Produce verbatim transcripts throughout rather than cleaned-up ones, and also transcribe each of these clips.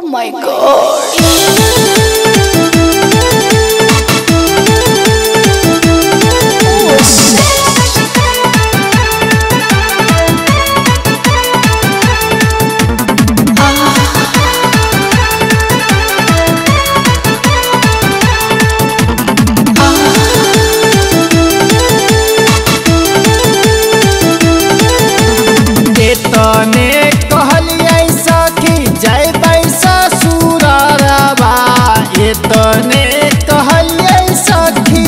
Oh my god. तने कहलिए सखी जय बैसा सुररबा ए तने कहलिए सखी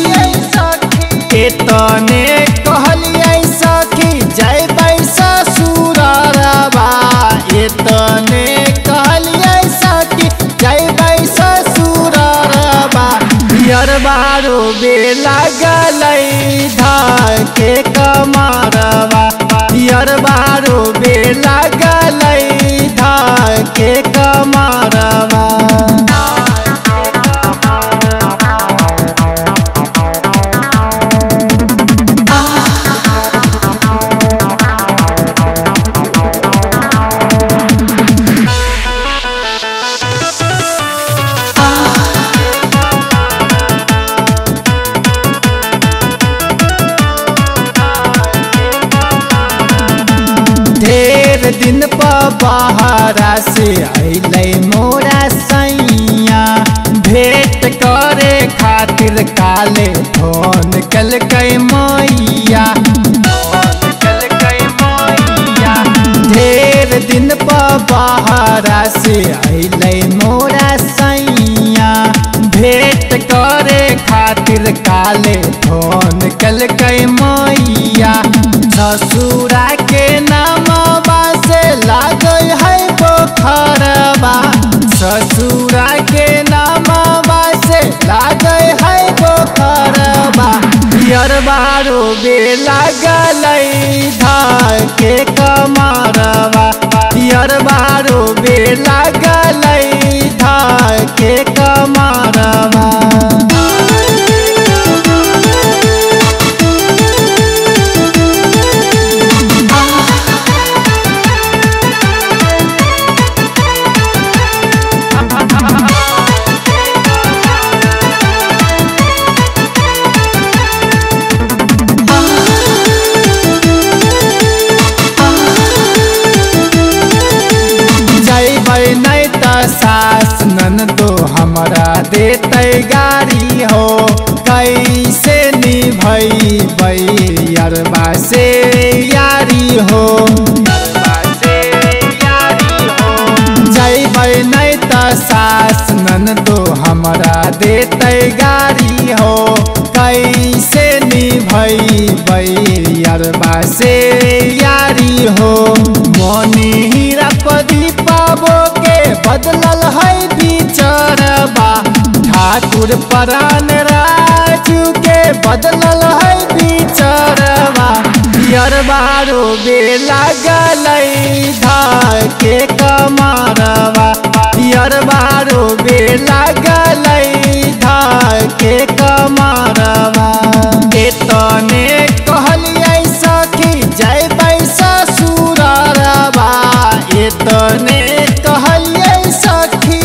ए तने कहलिए सखी जय बैसा सुररबा ए तने कहलिए सखी जय बैसा सुररबा यरबारो बेला गलै धाके कमरबा यरबारो बेला गलै धाके कमरबा ढेर दिन पर बाहरा से अइलै मोरा सैया भेंट करे खातिर काले फोन कलकै मैया ढेर दिन पर बाहरा से अइलै मोरा सैया भेंट करे खातिर काले फोन कलकै मैया ससुरा के नामवा से लागल है पोखरबा ससुरा के नामवा से लागल है पोखरबा यरबारो बेला गलै धाके कमरबा यरबारो बेला गलै धाके कमरबा नहीं त सास ननदो हमरा देते गारी हो कैसे निभैबै यरबा से यारी हो जैबै नहीं त सास ननदो हमरा देते गारी हो कैसे निभैबै यरबा से यारी हो मोनी हीरा प्रदीपाबो के बदलल है बिचरबा ठाकुर परान राजू के बदलल है बिचरबा यरबारो बेला गलै धाके कमरबा यरबारो बेला गलै धाके कमरबा ए तने कहलिए सखी जय बैसा सुररबा ए तने कहलिए सखी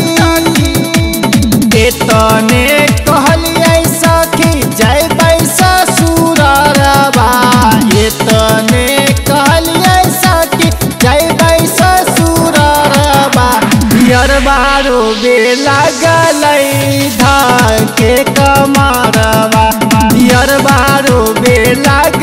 ए तने कहलिए सखी जय बैसा सुररबा ए तने कहलिए सखी जय बैसा सुररबा यरबारो बेला गलै धाके कमरबा यरबारो बेला